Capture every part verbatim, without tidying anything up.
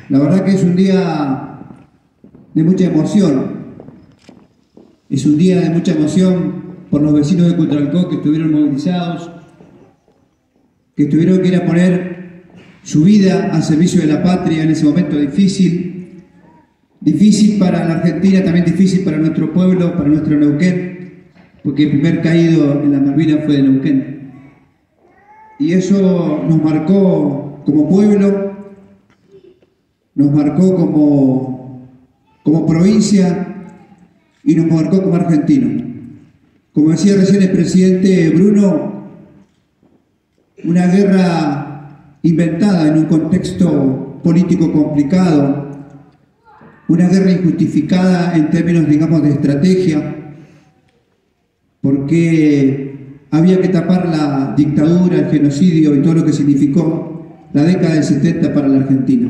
La verdad que es un día de mucha emoción. Es un día de mucha emoción por los vecinos de Cutralcó que estuvieron movilizados, que tuvieron que ir a poner su vida al servicio de la patria en ese momento difícil. Difícil para la Argentina, también difícil para nuestro pueblo, para nuestro Neuquén, porque el primer caído en la Malvinas fue de Neuquén. Y eso nos marcó como pueblo, nos marcó como, como provincia y nos marcó como argentino. Como decía recién el presidente Bruno, una guerra inventada en un contexto político complicado, una guerra injustificada en términos, digamos, de estrategia, porque había que tapar la dictadura, el genocidio y todo lo que significó la década del setenta para la Argentina.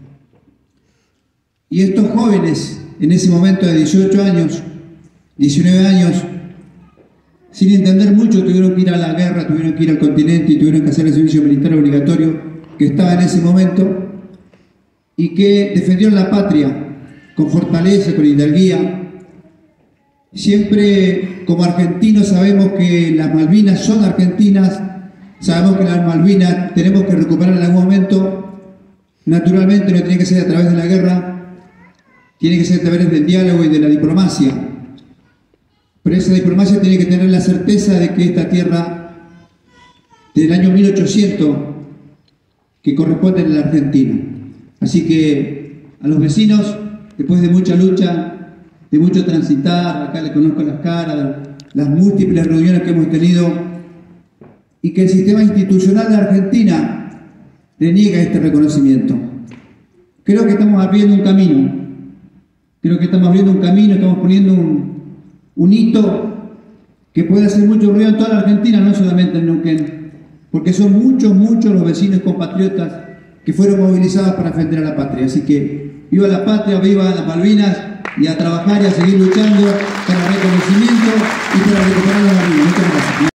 Y estos jóvenes, en ese momento de dieciocho años, diecinueve años, sin entender mucho, tuvieron que ir a la guerra, tuvieron que ir al continente y tuvieron que hacer el servicio militar obligatorio que estaba en ese momento y que defendieron la patria con fortaleza, con hidalguía. Siempre como argentinos sabemos que las Malvinas son argentinas, sabemos que las Malvinas tenemos que recuperar en algún momento. Naturalmente no tiene que ser a través de la guerra, tiene que ser a través del diálogo y de la diplomacia. Pero esa diplomacia tiene que tener la certeza de que esta tierra del año mil ochocientos que corresponde a la Argentina. Así que a los vecinos, después de mucha lucha, de mucho transitar, acá les conozco las caras, las múltiples reuniones que hemos tenido, y que el sistema institucional de Argentina le niega este reconocimiento. Creo que estamos abriendo un camino, creo que estamos abriendo un camino, estamos poniendo un, un hito que puede hacer mucho ruido en toda la Argentina, no solamente en Neuquén, porque son muchos, muchos los vecinos compatriotas que fueron movilizados para defender a la patria. Así que viva la patria, viva las Malvinas, y a trabajar y a seguir luchando para el reconocimiento y para recuperar las Malvinas. Muchas gracias.